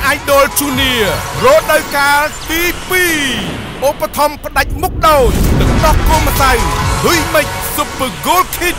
Idol Junior រដូវកាលទី2ឧបត្ថម្ភផ្ដាច់មុខដោយទឹកដោះគោម្សៅហ៊ុយមិច Super Gold Kit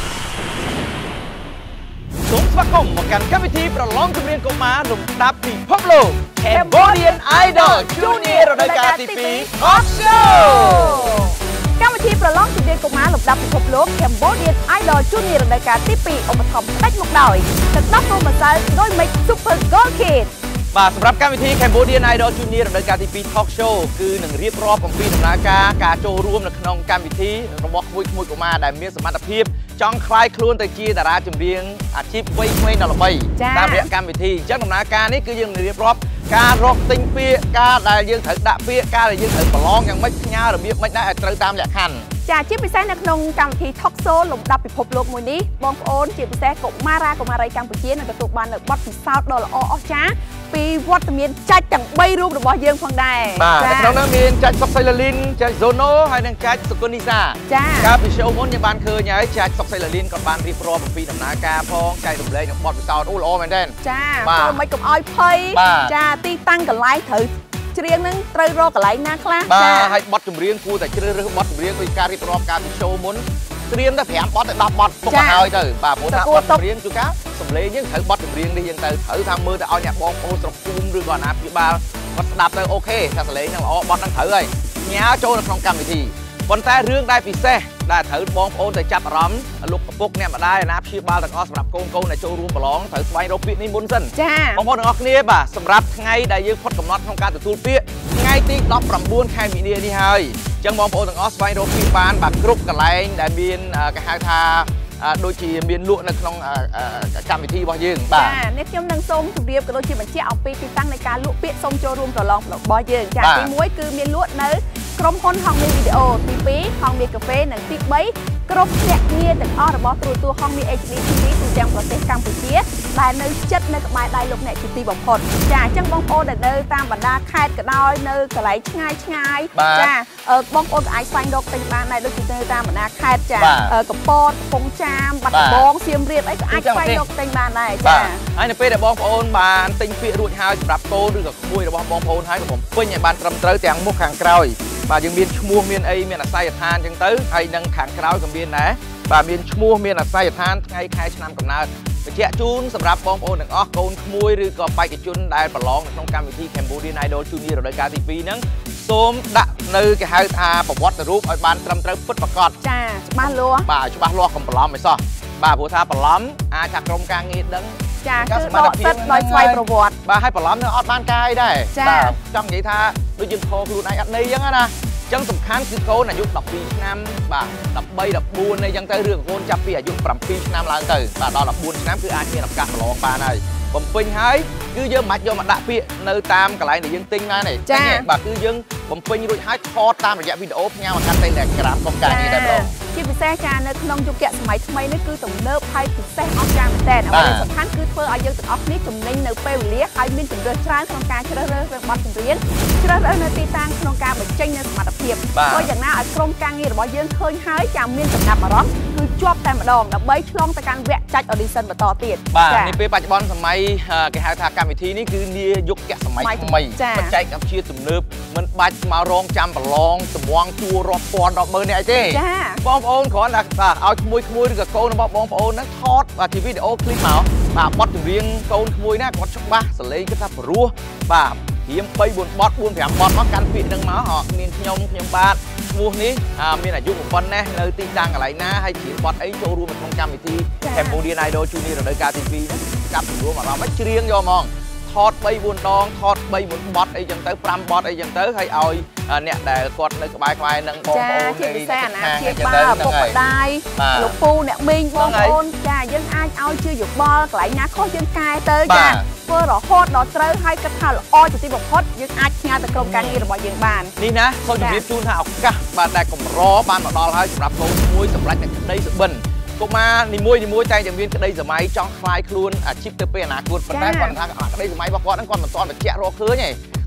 សូមស្វាគមន៍មកកាន់កម្មវិធីប្រឡងចម្រៀងកុមារលំដាប់ពិភពលោក Cambodian Idol Junior រដូវកាលទី2 Talk Show កម្មវិធីប្រឡងចម្រៀងកុមារលំដាប់ពិភពលោក Cambodian Idol Junior រដូវកាលទី2ឧបត្ថម្ភផ្ដាច់មុខដោយទឹកដោះគោម្សៅហ៊ុយមិច Super Gold Kit បាទសម្រាប់កម្មវិធី Cambodian Idol Junior រដូវកាលទី2 Talk Show គឺនឹងរៀបរាប់អំពីដំណើរការចូលរួមនៅក្នុងកម្មវិធីរបស់ក្មួយៗកុមារដែលមានសមត្ថភាពចង់ក្លាយខ្លួនទៅជាតារាចម្រៀងអាជីពវ័យក្មេងដល់ល្បីតាមរយៈកម្មវិធីអញ្ចឹងដំណើរការនេះគឺយើងនឹងរៀបរាប់ការរកទិញពាក្យការដែលយើងត្រូវដាក់ពាក្យការដែលយើងត្រូវប្រឡងយ៉ាងម៉េចផ្ញើរបៀបម៉េចដែរឲ្យត្រូវតាមលក្ខខណ្ឌចាជាពិសេសនៅក្នុងកម្មវិធី Talk Show លំដាប់ពិភពលោកមួយនេះបងប្អូនជាពិសេសកុមារាកុមារីកម្ពុជានឹងទទួលបាននូវបទពិសោធន៍ដ៏ល្អអស្ចារ្យពីវត្តមានចាច់ទាំង3រូបរបស់យើងផងដែរបាទនៅក្នុងនោះមានចាច់សុកសៃឡាលីនចាច់ Zono ហើយនិងចាច់សុគនីសាចាកាលពី show មុនយើងបានឃើញហើយចាច់សុកសៃឡាលីនក៏បានរៀបរាប់អំពីដំណើរការផងចែករំលែកនៅបទពិសោធន៍អូល្អមែនទែនចាធ្វើមិនកុំឲ្យភ័យចាទីតាំងកន្លែងត្រូវច្រៀងនឹងត្រូវរកកន្លែងណាខ្លះចាហើយបទចម្រៀងគួរតែជ្រើសរើសបទចម្រៀងដោយការរៀបរាប់កាលពី show មុនត្រៀមតែ5បទទៅ10បទទុកឲ្យហើយទៅបាទព្រោះថាបទចម្រៀងជួនកាលសម្លេងយើងត្រូវបទចម្រៀងនេះយើងត្រូវថាមើលទៅឲ្យអ្នកបងប្អូនស្រុកភូមិឬក៏អាណាព្យាបាលគាត់ស្ដាប់ទៅអូខេថាសម្លេងហ្នឹងល្អបទហ្នឹងត្រូវហើយញ៉ាចូលនៅក្នុងកម្មវិធីប៉ុន្តែរឿងដែលពិសេសដែលត្រូវបងប្អូនទៅចាប់អារម្មណ៍លោកឪពុកអ្នកម្ដាយអាណាព្យាបាលទាំងអស់សម្រាប់កូនដែលចូលរួមប្រឡងត្រូវស្វែងរកពាក្យនេះមុនសិនចាបងប្អូនទាំងអស់គ្នាបាទសម្រាប់ថ្ងៃដែលយើងផុតកំណត់ក្នុងការទទួលពាក្យថ្ងៃទី19ខែមីនានេះហើយអញ្ចឹងបងប្អូនទាំងអស់ស្វែងរកពាក្យបានបាទគ្រប់កន្លែងដែលមានគេហៅថាដូចជាមានលក់នៅក្នុងកម្មវិធីរបស់យើងបាទចានេះខ្ញុំនឹងសូមជម្រាបក៏ដូចជាបញ្ជាក់អំពីទីតាំងនៃការលក់ពាក្យសូមចូលរួមប្រឡងរបស់យើងចាទី1គឺមានលក់នៅក្រុមហ៊ុនហងមីវីដេអូទី2ហងមីកាហ្វេនិងទី3គ្រប់ភ្នាក់ងារទាំងអស់របស់ទូរទស្សន៍ហងមី HD TV ទូទាំងប្រទេសកម្ពុជាដែលនៅជិតនៅក្បែរដៃលោកអ្នកជាទីបំផុតចាអញ្ចឹងបងប្អូនដែលនៅតាមបណ្ដាខេត្តក៏ដោយនៅកន្លែងឆ្ងាយចាបងប្អូនក៏អាចស្វែងរកទិញបានដែរដូចជានៅតាមបណ្ដាខេត្តចាកំពតកំពង់ចាមបាត់ដំបងសៀមរាបអីក៏អាចស្វែងរកទិញបានដែរចាហើយនៅពេលដែលបងប្អូនបានទិញពាក្យរួចហើយសម្រាប់កូនឬក៏ក្មួយរបស់បងប្អូនហើយបំពេញឲ្យបានត្រឹមត្រូវទាំងមុខខាងក្រោយបាទយើងមានឈ្មោះមានអីមានអាស័យដ្ឋានអញ្ចឹងទៅហើយនឹងខាងក្រោយក៏មានដែរបាទមានឈ្មោះមានអាស័យដ្ឋានថ្ងៃខែឆ្នាំកំណើតបញ្ជាក់ជូនសម្រាប់បងប្អូនទាំងអស់កូនក្មួយឬក៏បេក្ខជនដែលប្រឡងនៅក្នុងកម្មវិធី Cambodian Idol Junior រដូវកាលទី2ហ្នឹងសូមដាក់នៅគេហៅថាប្រវត្តិរូបឲ្យបានត្រឹមត្រូវពិតប្រាកដចាច្បាស់លាស់បាទច្បាស់លាស់កុំបន្លំឲ្យសោះបាទព្រោះថាបន្លំអាចថាក្រុមការងារដឹងចាគឺដកសិទ្ធដោយស្វ័យប្រវត្តិបាទហើយបន្លំនៅអត់បានកាយដែរបាទចង់និយាយថាដូចយើងខកខ្លួនឯងអត់ន័យអញ្ចឹងណាអញ្ចឹងសំខាន់គឺកូនអាយុ12ឆ្នាំបាទ13 14អីចឹងទៅឬកូនចាប់ពីអាយុ7ឆ្នាំឡើងទៅបាទដល់14ឆ្នាំគឺអាចមានឱកាសប្រឡងបានហើយបំពេញហើយគឺយើងមិនបាច់យកមកដាក់ពាក្យនៅតាមកន្លែងដែលយើងទិញបានទេចាបាទគឺយើងបំពេញរួចហើយថតតាមរយៈវីដេអូផ្ញើមកកាន់ Telegram ក្រុមការងារដែរបងជាពិសេសចានៅក្នុងយុគសម័យថ្មីនេះគឺទំនើបហើយពិសេសអស្ចារ្យមែនតើអ្វីដែលសំខាន់គឺធ្វើឲ្យយើងទាំងអស់គ្នាចំណេញនៅពេលវេលាហើយមានជម្រើសច្រើនក្នុងការជ្រើសរើសរឿងបទចម្រៀងជ្រើសរើសនៅទីតាំងក្នុងការបញ្ចេញនៅសមត្ថភាពព្រោះយ៉ាងណាឲ្យក្រុមការងាររបស់យើងឃើញហើយចាំមានចំណាប់អារម្មណ៍គឺជាប់តែម្ដងដើម្បីឆ្លងទៅកាន់វគ្គចាច់ audition បន្តទៀតបាទនេះពេលបច្ចុប្បន្នសម័យគេហៅថាកម្មវិធីនេះគឺនាយុគសម័យថ្មីបច្ចេកវិទ្យាទំនើបមិនបាច់មករងចាំប្រឡងតម្ងជួររាប់ពាន់រាប់ម៉ឺននេះអីទេបងប្អូនគ្រាន់តែឲ្យក្មួយឬក៏កូនរបស់បងប្អូនហ្នឹងថតជាវីដេអូឃ្លីបមកបាទបទចម្រៀងកូនក្មួយណាគាត់ច្បាស់សលេងគាត់ថាព្រោះបាទរៀម3 4បទ 4 5បទមកកាន់ពាក្យហ្នឹងមកមានខ្ញុំបាទឈ្មោះនេះមានអាយុប៉ុណ្ណេះនៅទីតាំងកន្លែងណាហើយច្រៀងបទអីចូលរួមក្នុងកម្មវិធី Cambodian Idol Junior រដូវកាលទី2ហ្នឹងចាប់រួមអារម្មណ៍ឲ្យច្រៀងយកហ្មងថត3 4ដងថត3 4បទអីចឹងទៅ5បទអីចឹងទៅហើយឲ្យអ្នកដែលគាត់នៅក្បែរនឹងបងប្អូនជាពិសេសអាណាព្យាបាលពុកម្ដាយលោកពូអ្នកមីងបងប្អូនចាយើងអាចឲ្យជាយោបល់កន្លែងណាខុសយើងកែទៅចាធ្វើរហូតដល់ត្រូវហើយគិតថាល្អជាទីបំផុតយើងអាចផ្ញើទៅក្រុមការងាររបស់យើងបាននេះណាសូមជម្រាបជូនថាឱកាសបាទដែលកម្របានមកដល់ហើយសម្រាប់កូនមួយសម្រាប់តែក្តីសុបិនកុមារនីមួយតែតែមានក្តីសម័យចង់ខ្លាយខ្លួនអាជីពទៅពេលអនាគតប៉ុន្តែគាត់ថាក្តីសម័យរបស់គាត់ហ្នឹងគាត់មិនទាន់បញ្ជាក់រកឃើញទេ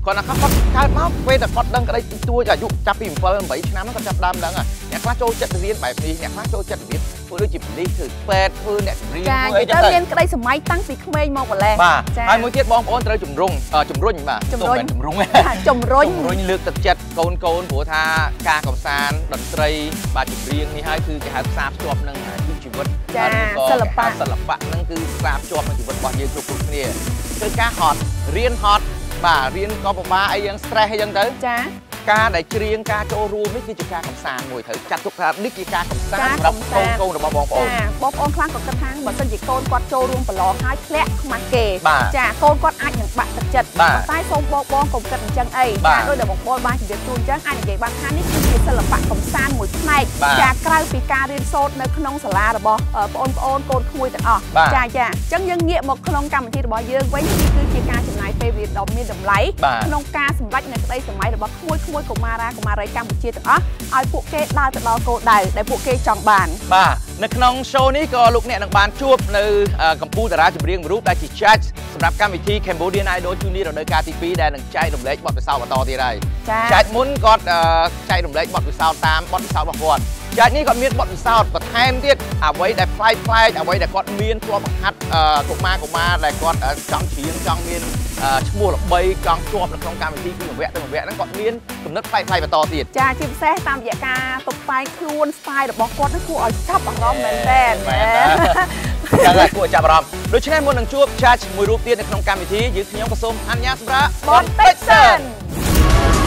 គាត់ថាគាត់កើតមកពេលតែគាត់ដឹងក្តីទួចអាយុចាប់ពី7 8ឆ្នាំហ្នឹងគាត់ចាប់ដើមដឹងអ្នកខ្លះចូលចិត្តរៀនបែបនេះអ្នកខ្លះចូលចិត្តរៀនធ្វើដូចជាប៉ូលីសធ្វើពេទ្យធ្វើអ្នករៀនធ្វើអីចឹងទៅមានក្តីសម័យតាំងពីក្មេងមកម្លេះបាទហើយមួយទៀតបងប្អូនត្រូវជំរុញបាទជំរុញលើកទឹកចិត្តកូនព្រោះថាការកំសាន្តតន្ត្រីបាទចម្រៀងនេះហើយគឺគេហៅផ្សារភ្ជាប់នឹងជីវិតសិល្បៈហ្នឹងគឺផ្សារភ្ជាប់នឹងជីវិតរបស់យើងគ្រប់គ្នាគឺការហត់រៀនហត់បាទរៀនក៏ពិបាកអីយ៉ាង stress អីយ៉ាងទៅចាការដែលច្រៀងការចូលរួមនេះគឺជាការកំសាន្តមួយត្រូវចាត់ទុកថានេះជាការកំសាន្តសម្រាប់កូនរបស់បងប្អូនបងប្អូនខ្លះក៏គិតថាបើសិនជាកូនគាត់ចូលរួមប្រឡងហើយធ្លាក់ខ្មាស់គេចាកូនគាត់អាចនឹងបាក់ទឹកចិត្តតែសូមបងកុំគិតអញ្ចឹងអីចាដោយតែបងប្អូនបានជម្រាបជូនអញ្ចឹងអាចនិយាយបានថានេះគឺជាសិល្បៈកំសាន្តមួយផ្នែកចាក្រៅពីការរៀនសូត្រនៅក្នុងសាលារបស់បងប្អូនកូនក្មួយទាំងអស់ចាអញ្ចឹងយើងងាកមកក្នុងកម្មវិធីរបស់យើងវិញនេះគឺជាការចំណាយពេលវាដ៏មានតម្លៃក្នុងការសម្រេចនៅក្តីសម័យរបស់ក្មួយ កុមារារីកម្ពុជាទាំងអស់ឲ្យពួកគេដើរទៅដល់គោលដៅដែលពួកគេចង់បានបាទនៅក្នុង show នេះក៏លោកអ្នកនឹងបានជួបនៅកម្ពុជាតារាចម្រៀងមួយរូបដែលជា judge សម្រាប់កម្មវិធី Cambodian Idol Junior រដូវកាលទី 2 ដែលនឹងចែករំលែកបទពិសោធន៍បន្តទៀតហើយ judge មុនគាត់ចែករំលែកបទពិសោធន៍តាមបទពិសោធន៍របស់គាត់ judge នេះគាត់មានបទពិសោធន៍បន្ថែមទៀតអ្វីដែលប្លែកអ្វីដែលគាត់មានធ្លាប់បង្ហាត់កុមារដែលគាត់ចង់ច្រៀងចង់មានឈ្មោះល្បីចង់ជាប់នៅក្នុងកម្មវិធីពីមួយវគ្គទៅមួយវគ្គហ្នឹងគាត់មានគំនិតប្លែកបន្តទៀតចាជាពិសេសតាមរយៈការតុបតែងខ្លួន style របស់គាត់នេះគួរឲ្យចាប់អារម្មណ៍មែនទែនចឹងហើយគួរចាប់អារម្មណ៍ដូច្នេះមុននឹងជួប judge មួយរូបទៀតនៅក្នុងកម្មវិធីយើងខ្ញុំក៏សូមអនុញ្ញាតសម្រាប់បន្តិចសិន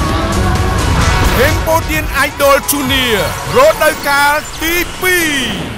Cambodian Idol Junior រដូវកាលទី 2